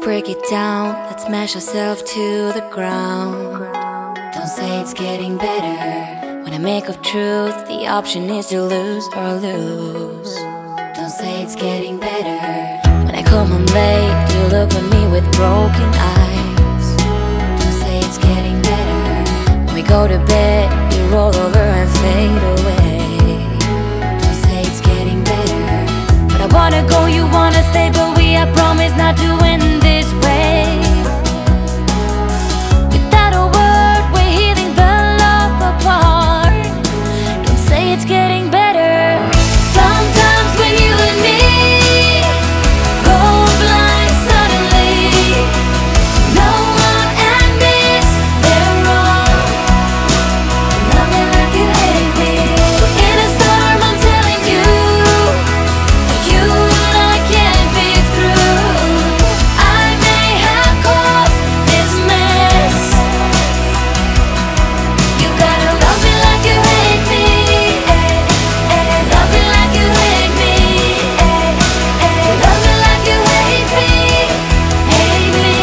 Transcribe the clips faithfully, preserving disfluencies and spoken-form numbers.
break it down, let's smash ourselves to the ground. Don't say it's getting better. When I make up truth, the option is to lose or lose. Don't say it's getting better. When I come home late, you look at me with broken eyes. Don't say it's getting better. When we go to bed, you roll over and fade away. Don't say it's getting better. But I wanna go, you wanna stay, but we, I promise not to end this way. Without a word, we're healing the love apart. Don't say it's getting better. Sometimes when you and me go blind suddenly, no one admits they're wrong. Love me like you hate me. In a storm, I'm telling you, you and I can't be through. I may have caused this mess. You gotta love me like you hate me, eh, eh. Love me like you hate me, eh, eh. Love me like you hate me, hate me.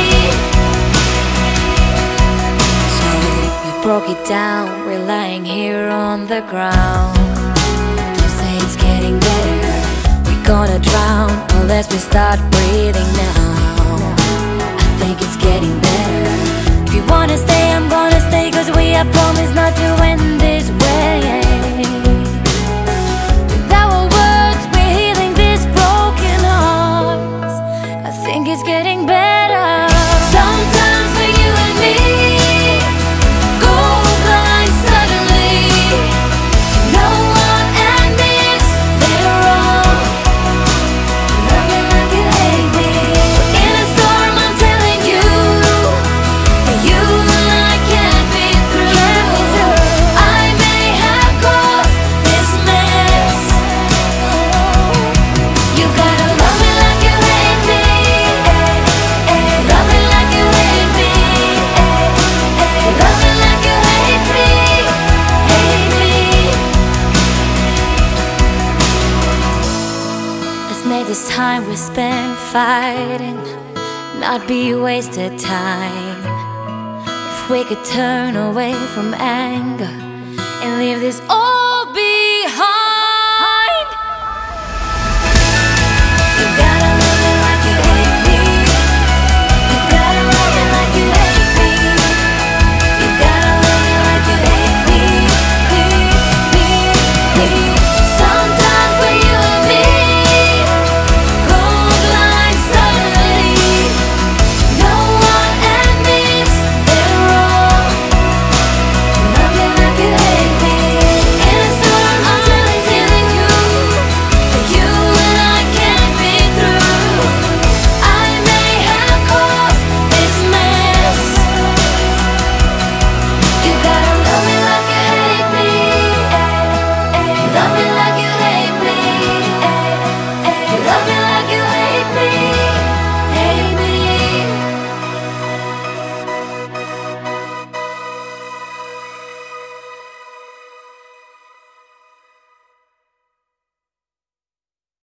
So we broke it down, we're lying here on the ground. Don't say it's getting better. We're gonna drown unless we start breathing now. I think it's getting better. If you wanna stay, I'm gonna stay, cause we have promised not to end this way. With our words, we're healing these broken hearts. I think it's getting better. Sometimes when you and me go blind suddenly, no one admits they're wrong. Love me like you hate me. In a storm, I'm telling you, you and I can't be through. I may have caused this mess. You gotta love me like you hate me, eh, eh. Love me like you hate me, eh, eh. Love me like you hate me, hate me. Let's make this time we spend fighting not be wasted time. If we could turn away from anger and leave this all behind.